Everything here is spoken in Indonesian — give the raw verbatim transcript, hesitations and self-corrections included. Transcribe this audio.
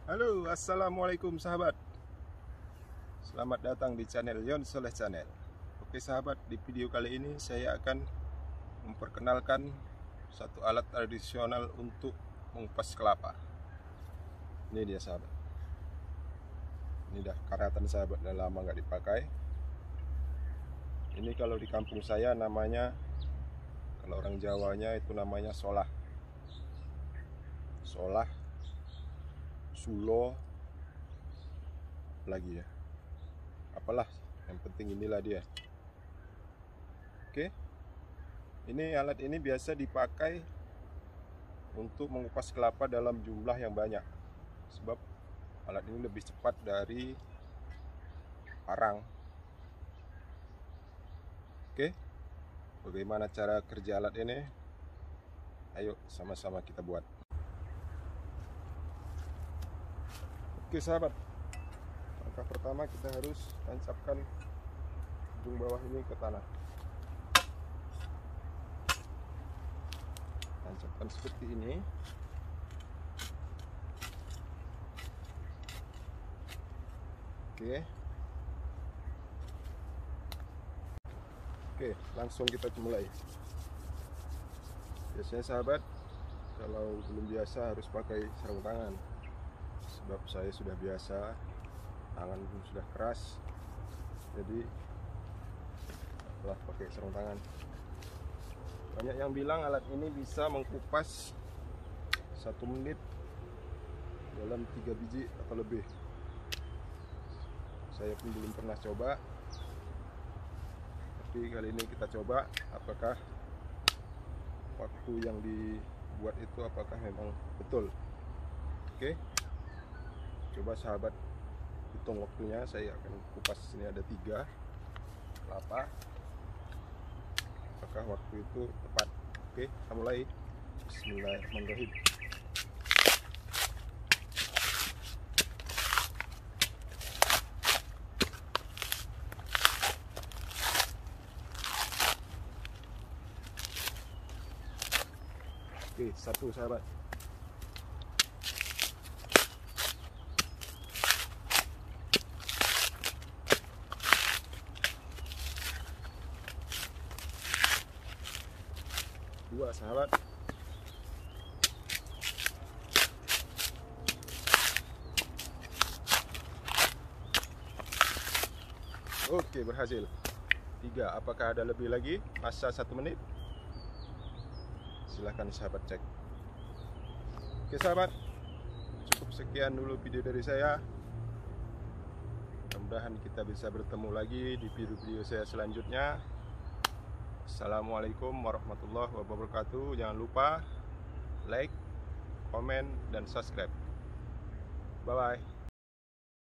Halo, assalamualaikum sahabat. Selamat datang di channel Yon Soleh Channel. Oke sahabat, di video kali ini saya akan memperkenalkan satu alat tradisional untuk mengupas kelapa. Ini dia sahabat. Ini dah karatan sahabat, dah lama nggak dipakai. Ini kalau di kampung saya namanya, kalau orang Jawanya itu namanya solah. Solah, sulo, lagi ya, apalah, yang penting inilah dia. Oke, ini alat ini biasa dipakai untuk mengupas kelapa dalam jumlah yang banyak, sebab alat ini lebih cepat dari parang. Oke, bagaimana cara kerja alat ini? Ayo sama-sama kita buat. Oke sahabat, langkah pertama kita harus tancapkan ujung bawah ini ke tanah. Tancapkan seperti ini. Oke. Oke, langsung kita mulai. Biasanya sahabat, kalau belum biasa harus pakai sarung tangan. Sebab saya sudah biasa, tangan pun sudah keras, jadi telah pakai sarung tangan. Banyak yang bilang alat ini bisa mengupas satu menit dalam tiga biji atau lebih. Saya pun belum pernah coba, tapi kali ini kita coba apakah waktu yang dibuat itu apakah memang betul. Oke, coba sahabat hitung waktunya. Saya akan kupas, sini ada tiga kelapa, apakah waktu itu tepat. Oke, kita mulai. Bismillahirrahmanirrahim. Oke, satu sahabat. Dua sahabat. Oke, berhasil. Tiga. Apakah ada lebih lagi masa satu menit? Silahkan sahabat cek. Oke sahabat, cukup sekian dulu video dari saya. Mudah-mudahan kita bisa bertemu lagi di video-video saya selanjutnya. Assalamualaikum warahmatullahi wabarakatuh. Jangan lupa like, komen, dan subscribe. Bye bye.